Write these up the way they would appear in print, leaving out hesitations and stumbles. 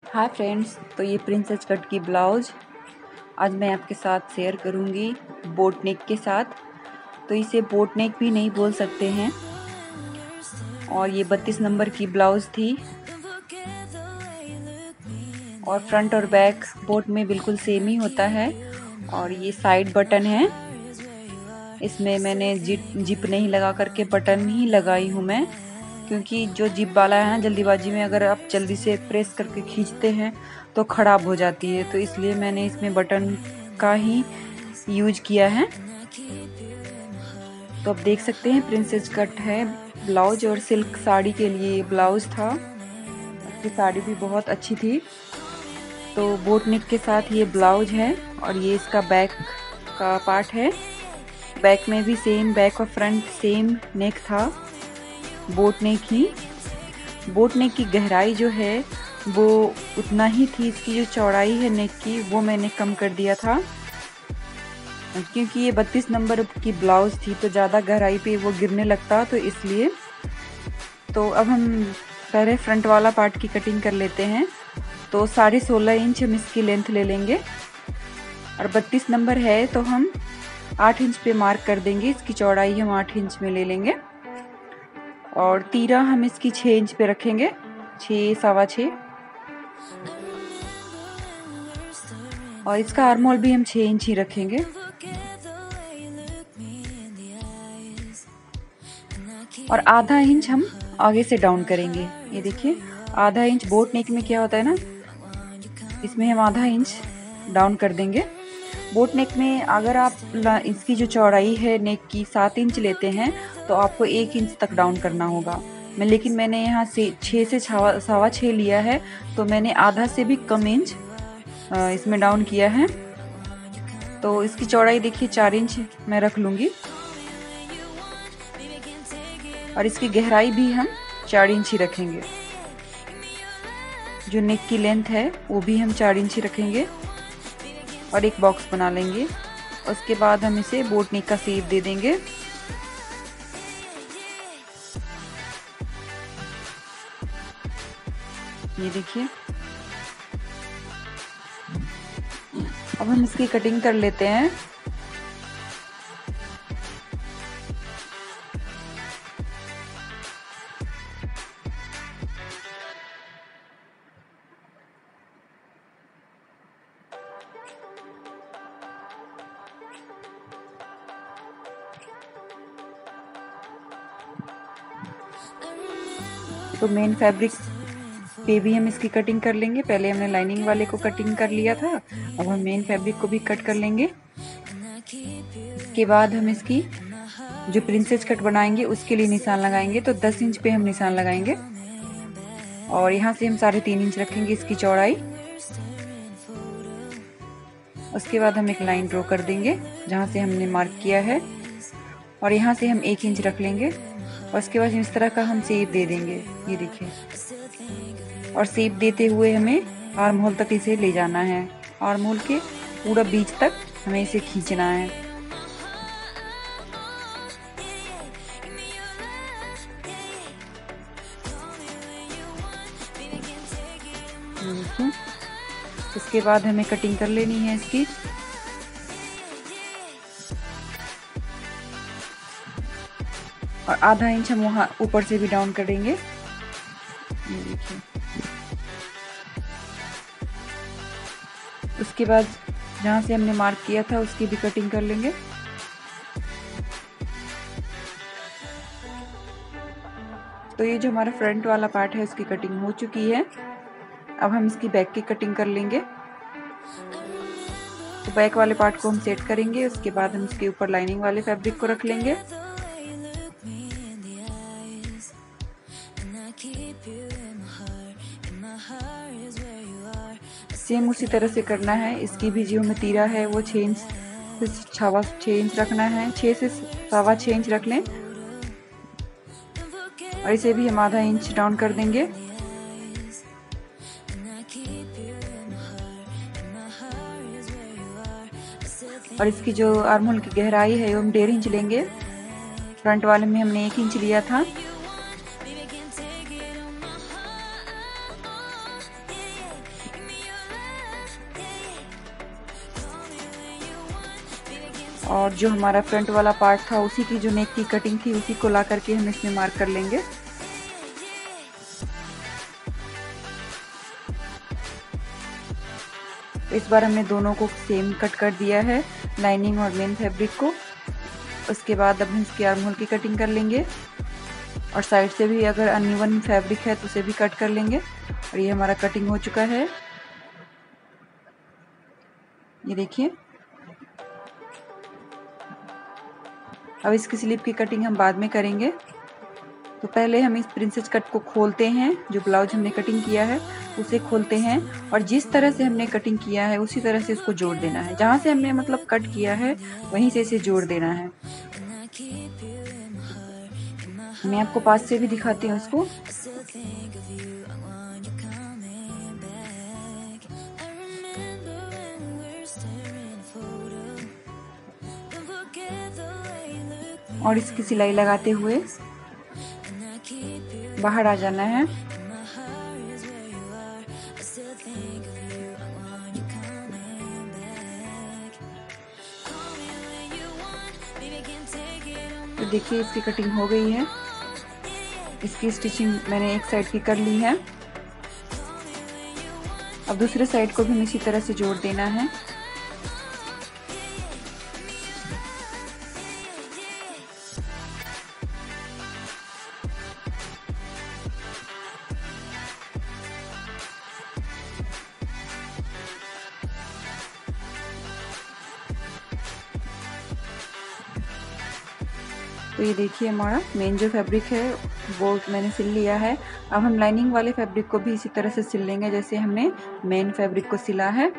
Hi friends, तो ये princess cut की ब्लाउज आज मैं आपके साथ शेयर करूंगी बोट नेक के साथ। तो इसे बोट नेक भी नहीं बोल सकते हैं। और ये 32 नंबर की ब्लाउज थी और फ्रंट और बैक बोट में बिल्कुल सेम ही होता है। और ये साइड बटन है, इसमें मैंने जिप नहीं लगा करके बटन ही लगाई हूँ मैं, क्योंकि जो जिप वाला है ना, जल्दीबाजी में अगर आप जल्दी से प्रेस करके खींचते हैं तो ख़राब हो जाती है, तो इसलिए मैंने इसमें बटन का ही यूज किया है। तो आप देख सकते हैं प्रिंसेस कट है ब्लाउज और सिल्क साड़ी के लिए ब्लाउज था। इसकी साड़ी भी बहुत अच्छी थी। तो बोट नेक के साथ ये ब्लाउज है और ये इसका बैक का पार्ट है। बैक में भी सेम, बैक और फ्रंट सेम नेक था, बोट नेक ही। बोट नेक की गहराई जो है वो उतना ही थी, इसकी जो चौड़ाई है नेक की वो मैंने कम कर दिया था, क्योंकि ये 32 नंबर की ब्लाउज थी तो ज़्यादा गहराई पे वो गिरने लगता, तो इसलिए। तो अब हम पहले फ्रंट वाला पार्ट की कटिंग कर लेते हैं। तो 16.5 इंच हम इसकी लेंथ ले लेंगे और 32 नंबर है तो हम 8 इंच पे मार्क कर देंगे। इसकी चौड़ाई हम 8 इंच में ले लेंगे और तीरा हम इसकी 6 इंच पे रखेंगे, 6 सवा 6। और इसका आर्महोल भी हम 6 इंच ही रखेंगे। और आधा इंच हम आगे से डाउन करेंगे। ये देखिए, आधा इंच बोट नेक में क्या होता है ना, इसमें हम आधा इंच डाउन कर देंगे। बोट नेक में अगर आप इसकी जो चौड़ाई है नेक की 7 इंच लेते हैं तो आपको 1 इंच तक डाउन करना होगा। लेकिन मैंने यहाँ से 6 से सवा 6 लिया है, तो मैंने आधा से भी कम इंच इसमें डाउन किया है। तो इसकी चौड़ाई देखिए 4 इंच मैं रख लूँगी और इसकी गहराई भी हम 4 इंच ही रखेंगे। जो नेक की लेंथ है वो भी हम 4 इंच ही रखेंगे और एक बॉक्स बना लेंगे। उसके बाद हम इसे बोट नेक का शेप दे देंगे। ये देखिए, अब हम इसकी कटिंग कर लेते हैं। तो मेन फैब्रिक पे भी हम इसकी कटिंग कर लेंगे। पहले हमने लाइनिंग वाले को कटिंग कर लिया था, अब हम मेन फैब्रिक को भी कट कर लेंगे। इसके बाद हम इसकी जो प्रिंसेस कट बनाएंगे उसके लिए निशान लगाएंगे। तो 10 इंच पे हम निशान लगाएंगे और यहाँ से हम 3.5 इंच रखेंगे इसकी चौड़ाई। उसके बाद हम एक लाइन ड्रॉ कर देंगे जहाँ से हमने मार्क किया है और यहाँ से हम 1 इंच रख लेंगे और उसके बाद इस तरह का हम शेप दे देंगे। ये देखिए, और शेप देते हुए हमें आर्म होल तक इसे ले जाना है। आर्म होल के पूरा बीच तक हमें इसे खींचना है। देखिए, इसके बाद हमें कटिंग कर लेनी है इसकी। और आधा इंच हम वहाँ ऊपर से भी डाउन करेंगे। ये देखिए, उसके बाद जहाँ से हमने मार्क किया था उसकी भी कटिंग कर लेंगे। तो ये जो हमारा फ्रंट वाला पार्ट है उसकी कटिंग हो चुकी है। अब हम इसकी बैक की कटिंग कर लेंगे। तो बैक वाले पार्ट को हम सेट करेंगे, उसके बाद हम इसके ऊपर लाइनिंग वाले फैब्रिक को रख लेंगे। सेम उसी तरह से करना है। इसकी भी जो हमें तीरा है वो 6 इंच से 6 इंच रखना है, 6 से सवा 6 इंच रख लें और इसे भी हम आधा इंच डाउन कर देंगे। और इसकी जो आर्म होल की गहराई है वो हम 1.5 इंच लेंगे। फ्रंट वाले में हमने 1 इंच लिया था। और जो हमारा फ्रंट वाला पार्ट था उसी की जो नेक की कटिंग थी उसी को ला करके हम इसमें मार्क कर लेंगे। इस बार हमने दोनों को सेम कट कर दिया है, लाइनिंग और मेन फैब्रिक को। उसके बाद अब हम इसकी आर्म होल की कटिंग कर लेंगे और साइड से भी अगर अनइवन फैब्रिक है तो उसे भी कट कर लेंगे। और ये हमारा कटिंग हो चुका है, ये देखिए। अब इसकी स्लीव की कटिंग हम बाद में करेंगे, तो पहले हम इस प्रिंसेस कट को खोलते हैं। जो ब्लाउज हमने कटिंग किया है उसे खोलते हैं और जिस तरह से हमने कटिंग किया है उसी तरह से इसको जोड़ देना है। जहाँ से हमने मतलब कट किया है वहीं से इसे जोड़ देना है। मैं आपको पास से भी दिखाती हूँ इसको। और इसकी सिलाई लगाते हुए बाहर आ जाना है। तो देखिए इसकी कटिंग हो गई है। इसकी स्टिचिंग मैंने एक साइड की कर ली है। अब दूसरे साइड को भी इसी तरह से जोड़ देना है। तो ये देखिए हमारा मेन जो फैब्रिक है वो मैंने सिल लिया है। अब हम लाइनिंग वाले फैब्रिक को भी इसी तरह से सिल लेंगे जैसे हमने मेन फैब्रिक को सिला है।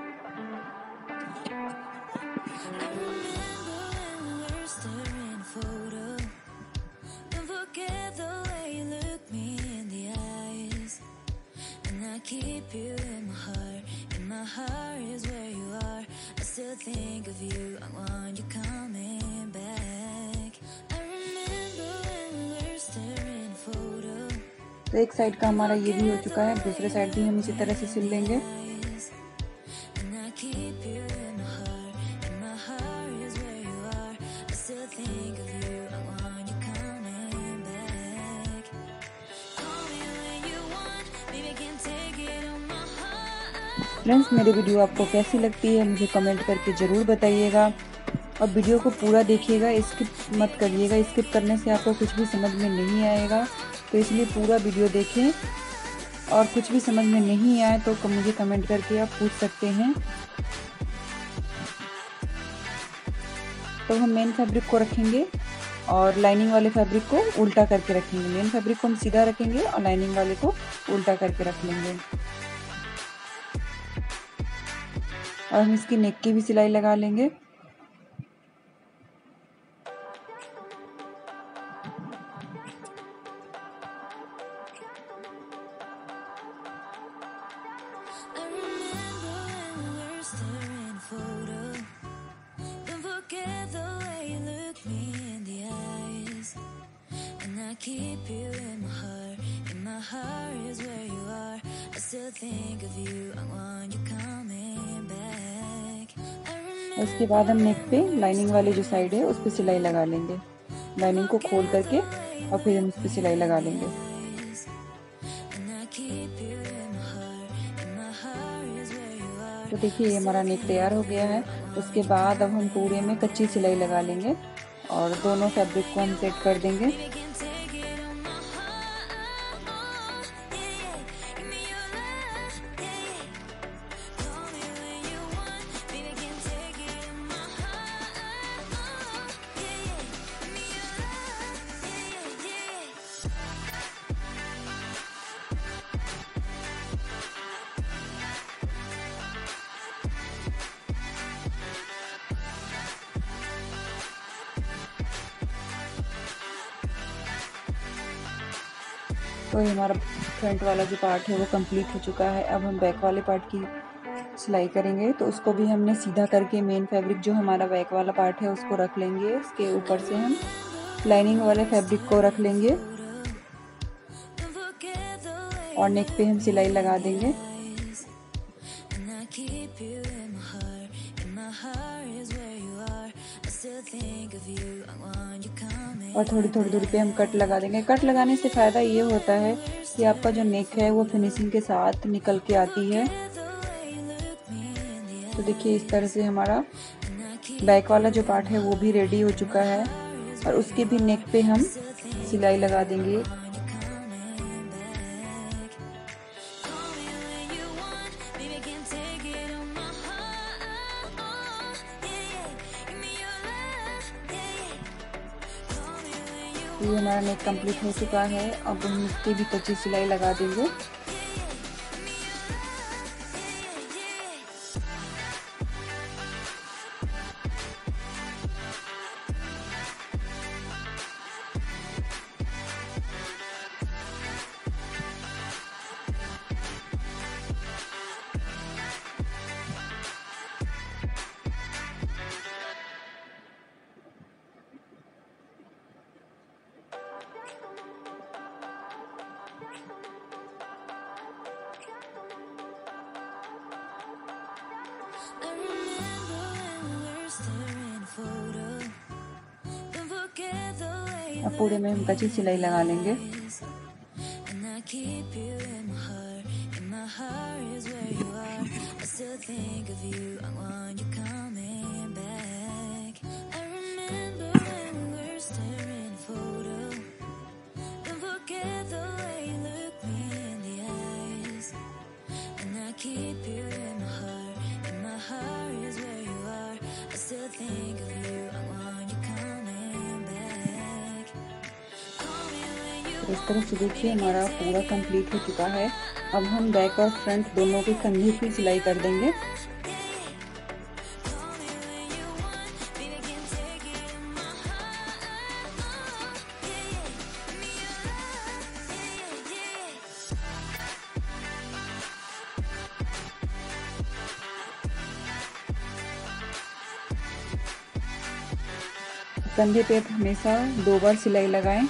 तो एक साइड का हमारा ये भी हो चुका है, दूसरे साइड भी हम इसी तरह से सिल लेंगे। फ्रेंड्स, मेरी वीडियो आपको कैसी लगती है मुझे कमेंट करके ज़रूर बताइएगा और वीडियो को पूरा देखिएगा, स्किप मत करिएगा। स्किप करने से आपको कुछ भी समझ में नहीं आएगा, तो इसलिए पूरा वीडियो देखें। और कुछ भी समझ में नहीं आए तो मुझे कमेंट करके आप पूछ सकते हैं। तो हम मेन फैब्रिक को रखेंगे और लाइनिंग वाले फैब्रिक को उल्टा करके रखेंगे। मेन फैब्रिक को हम सीधा रखेंगे और लाइनिंग वाले को उल्टा करके रख लेंगे। और हम इसकी नेक की भी सिलाई लगा लेंगे। उसके बाद हम नेक पे लाइनिंग वाली जो साइड है उस पर सिलाई लगा लेंगे। लाइनिंग को खोल करके और फिर हम इस पर सिलाई लगा लेंगे। तो देखिए ये हमारा नेक तैयार हो गया है। उसके बाद अब हम पूरे में कच्ची सिलाई लगा लेंगे और दोनों फैब्रिक को हम सेट कर देंगे। तो ये हमारा फ्रंट वाला जो पार्ट है वो कंप्लीट हो चुका है। अब हम बैक वाले पार्ट की सिलाई करेंगे, तो उसको भी हमने सीधा करके मेन फैब्रिक जो हमारा बैक वाला पार्ट है उसको रख लेंगे। इसके ऊपर से हम लाइनिंग वाले फैब्रिक को रख लेंगे और नेक पे हम सिलाई लगा देंगे। और थोड़ी थोड़ी दूरी पे हम कट लगा देंगे। कट लगाने से फ़ायदा ये होता है कि आपका जो नेक है वो फिनिशिंग के साथ निकल के आती है। तो देखिए इस तरह से हमारा बैक वाला जो पार्ट है वो भी रेडी हो चुका है और उसके भी नेक पे हम सिलाई लगा देंगे। ये हमारा नेक कंप्लीट हो चुका है। अब हम इसकी भी कच्ची सिलाई लगा देंगे। अब पूरे में हम कच्ची सिलाई लगा लेंगे। इस तरह से देखिए हमारा पूरा कंप्लीट हो चुका है। अब हम बैक और फ्रंट दोनों के कंधे की सिलाई कर देंगे। कंधे पे हमेशा 2 बार सिलाई लगाएं।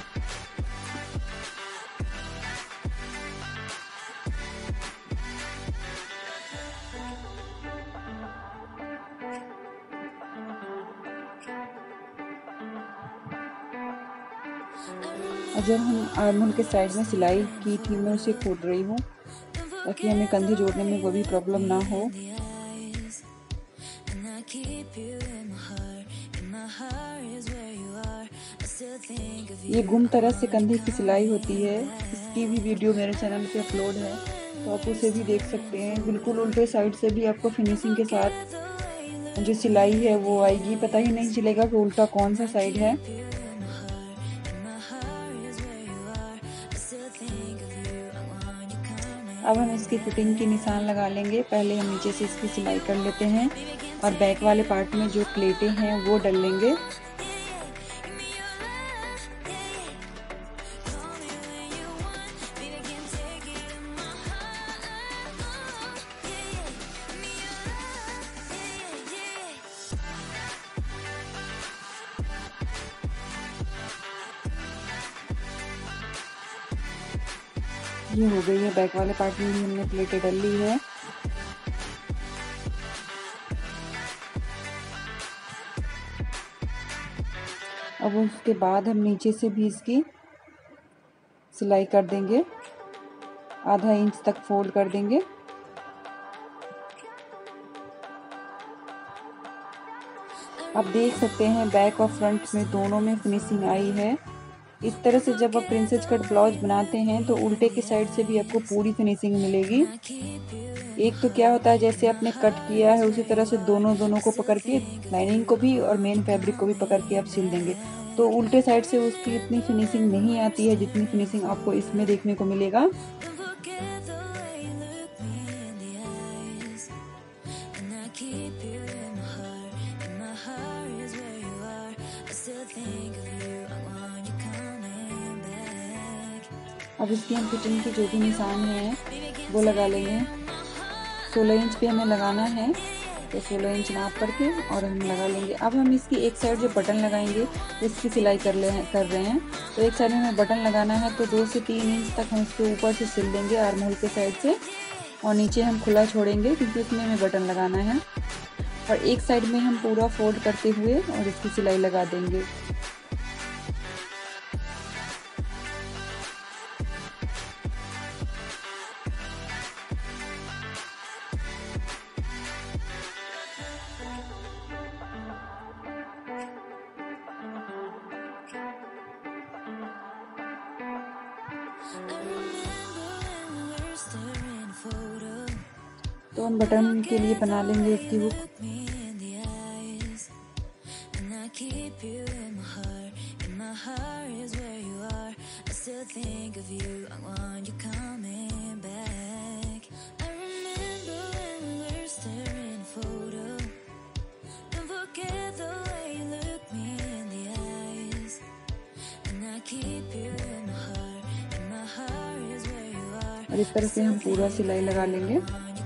जब हम आर्महोल के साइड में सिलाई की थी मैं उसे खोद रही हूँ ताकि हमें कंधे जोड़ने में कोई भी प्रॉब्लम ना हो। ये गुम तरह से कंधे की सिलाई होती है। इसकी भी वीडियो मेरे चैनल पे अपलोड है तो आप उसे भी देख सकते हैं। बिल्कुल उल्टे साइड से भी आपको फिनिशिंग के साथ जो सिलाई है वो आएगी, पता ही नहीं चलेगा कि उल्टा कौन सा साइड है। अब हम इसकी फिटिंग की निशान लगा लेंगे। पहले हम नीचे से इसकी सिलाई कर लेते हैं और बैक वाले पार्ट में जो प्लेटें हैं वो डल लेंगे। ये हो गई है। बैक वाले पार्ट में भी हमने प्लेटें डाल ली है। अब उसके बाद हम नीचे से भी इसकी सिलाई कर देंगे, आधा इंच तक फोल्ड कर देंगे। आप देख सकते हैं बैक और फ्रंट में दोनों में फिनिशिंग आई है। इस तरह से जब आप प्रिंसेस कट ब्लाउज बनाते हैं तो उल्टे की साइड से भी आपको पूरी फिनिशिंग मिलेगी। एक तो क्या होता है जैसे आपने कट किया है उसी तरह से दोनों को पकड़ के लाइनिंग को भी और मेन फैब्रिक को भी पकड़ के आप सिल देंगे तो उल्टे साइड से उसकी इतनी फिनिशिंग नहीं आती है जितनी फिनिशिंग आपको इसमें देखने को मिलेगा। अब इसकी हम फिटिंग की जो भी निशान है वो लगा लेंगे। 16 इंच पे हमें लगाना है तो 16 इंच नाप करके और हम लगा लेंगे। अब हम इसकी एक साइड जो बटन लगाएंगे इसकी सिलाई कर रहे हैं तो एक साइड में हमें बटन लगाना है तो 2 से 3 इंच तक हम इसके ऊपर से सिल देंगे आर्महोल के साइड से और नीचे हम खुला छोड़ेंगे क्योंकि इसमें हमें बटन लगाना है। और एक साइड में हम पूरा फोल्ड करते हुए और इसकी सिलाई लगा देंगे। तो हम बटन के लिए बना लेंगे इसकी हुक। और इस तरह से हम पूरा सिलाई लगा लेंगे।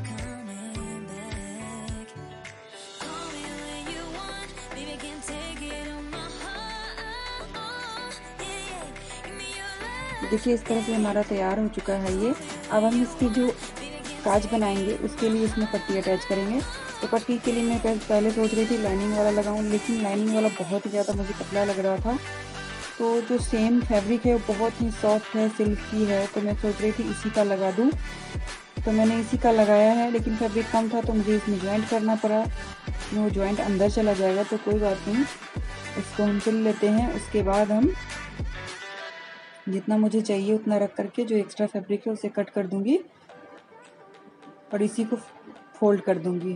देखिए इस तरह से हमारा तैयार हो चुका है ये। अब हम इसकी जो काज बनाएंगे उसके लिए इसमें पट्टी अटैच करेंगे। तो पट्टी के लिए मैं पहले सोच रही थी लाइनिंग वाला लगाऊं, लेकिन लाइनिंग वाला बहुत ही ज़्यादा मुझे पतला लग रहा था। तो जो सेम फैब्रिक है वो बहुत ही सॉफ्ट है, सिल्क की है, तो मैं सोच रही थी इसी का लगा दूं। तो मैंने इसी का लगाया है, लेकिन फैब्रिक कम था तो मुझे इसमें ज्वाइंट करना पड़ा। वो ज्वाइंट अंदर चला जाएगा तो कोई बात नहीं, इसको हम सिल लेते हैं। उसके बाद हम जितना मुझे चाहिए उतना रख करके जो एक्स्ट्रा फैब्रिक है उसे कट कर दूंगी और इसी को फोल्ड कर दूंगी।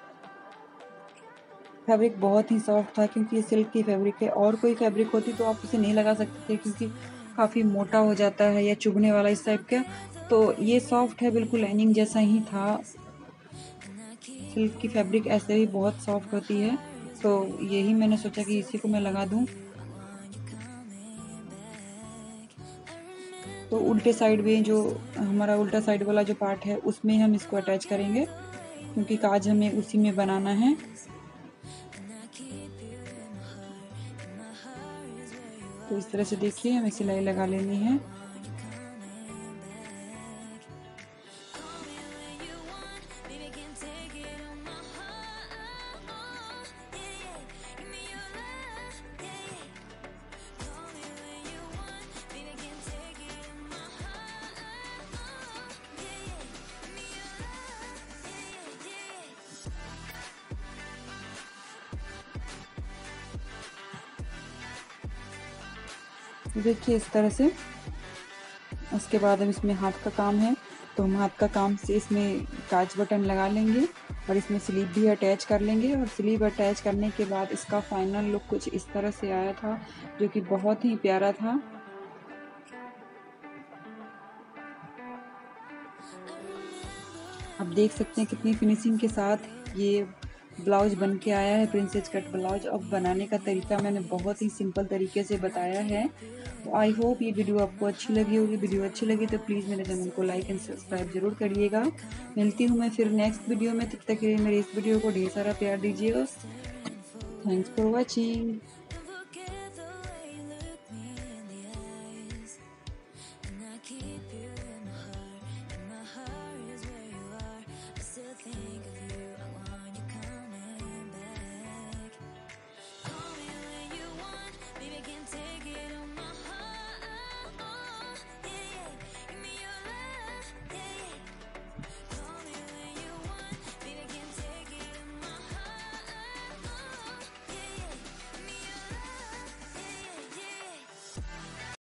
फैब्रिक बहुत ही सॉफ्ट था क्योंकि ये सिल्क की फैब्रिक है। और कोई फैब्रिक होती तो आप उसे नहीं लगा सकते थे क्योंकि काफ़ी मोटा हो जाता है या चुभने वाला इस टाइप का। तो ये सॉफ्ट है, बिल्कुल लाइनिंग जैसा ही था। सिल्क की फैब्रिक ऐसे ही बहुत सॉफ्ट होती है, तो यही मैंने सोचा कि इसी को मैं लगा दूं। तो उल्टे साइड में जो हमारा उल्टा साइड वाला जो पार्ट है उसमें हम इसको अटैच करेंगे क्योंकि काज हमें उसी में बनाना है। तो इस तरह से देखिए हमें सिलाई लगा लेनी है। देखिए इस तरह से। उसके बाद हम इसमें हाथ का काम है, तो हम हाथ का काम से इसमें काज बटन लगा लेंगे और इसमें स्लीव भी अटैच कर लेंगे। और स्लीव अटैच करने के बाद इसका फाइनल लुक कुछ इस तरह से आया था, जो कि बहुत ही प्यारा था। आप देख सकते हैं कितनी फिनिशिंग के साथ ये ब्लाउज बन के आया है, प्रिंसेस कट ब्लाउज। अब बनाने का तरीका मैंने बहुत ही सिंपल तरीके से बताया है। तो आई होप ये वीडियो आपको अच्छी लगी होगी। वीडियो अच्छी लगी तो प्लीज़ मेरे चैनल को लाइक एंड सब्सक्राइब जरूर करिएगा। मिलती हूँ मैं फिर नेक्स्ट वीडियो में, तब तक के लिए मेरे इस वीडियो को ढेर सारा प्यार दीजिएगा। Thanks for watching. Keep you in my heart is where you are. I still think of you.